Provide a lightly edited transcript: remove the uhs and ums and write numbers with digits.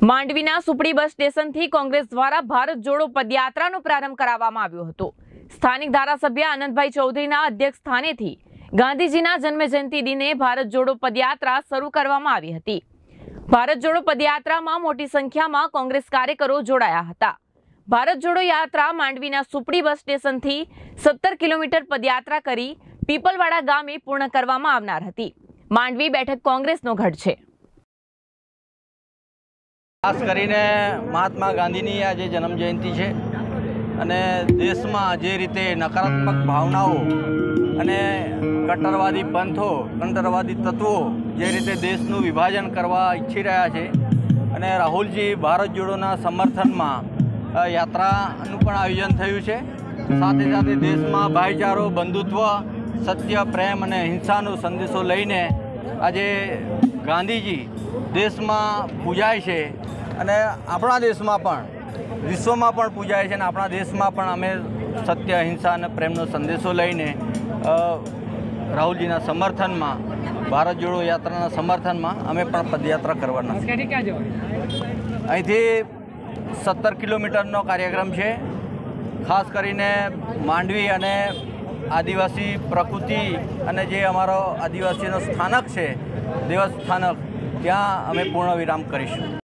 માંડવીના સુપડી બસ સ્ટેશનથી કોંગ્રેસ દ્વારા ભારત જોડો પદયાત્રાનો પ્રારંભ કરાવવામાં આવ્યો હતો। સ્થાનિક ધારાસભ્ય આનંદભાઈ ચૌધરીના અધ્યક્ષ સ્થાનેથી ગાંધીજીના જન્મજયંતિ દિને ભારત જોડો પદયાત્રા શરૂ કરવામાં આવી હતી। ભારત જોડો પદયાત્રામાં મોટી સંખ્યામાં કોંગ્રેસ કાર્યકરો જોડાયા હતા। ભારત જોડો યાત્રા માંડવીના સુપડી બસ સ્ટેશનથી 17 કિલોમીટર પદયાત્રા કરી પીપલવાડા ગામે પૂર્ણ કરવામાં આવનાર હતી। માંડવી બેઠક કોંગ્રેસનો ગઢ છે। खास करीने महात्मा गांधीनी आज जन्मजयंती है अने देश में जे रीते नकारात्मक भावनाओं अने कट्टरवादी पंथों कट्टरवादी तत्वों जे रीते देशनु विभाजन करवा इच्छी रह्या छे अने राहुलजी भारत जोड़ोना समर्थन में यात्रानुं पण आयोजन थयुं छे। साथे साथे देश में भाईचारो बंधुत्व सत्य प्रेम अने हिंसानो संदेशो लईने आजे गांधीजी देश में पूजाय छे अने आपणा देश में पण विश्व में पण पूजाय छे। आपणा देश में पण अमे सत्य हिंसा अने प्रेमनो संदेशो लईने राहुलजीना समर्थन में भारत जोड़ो यात्राना समर्थन में अमे पण पदयात्रा करवाना छीए। अहींथी 17 किलोमीटरनो कार्यक्रम है। खास करीने मांडवी अने आदिवासी प्रकृति अने जे अमारो आदिवासीनो स्थानक है देवस्थानक त्यां अमे पूर्ण विराम करीशुं।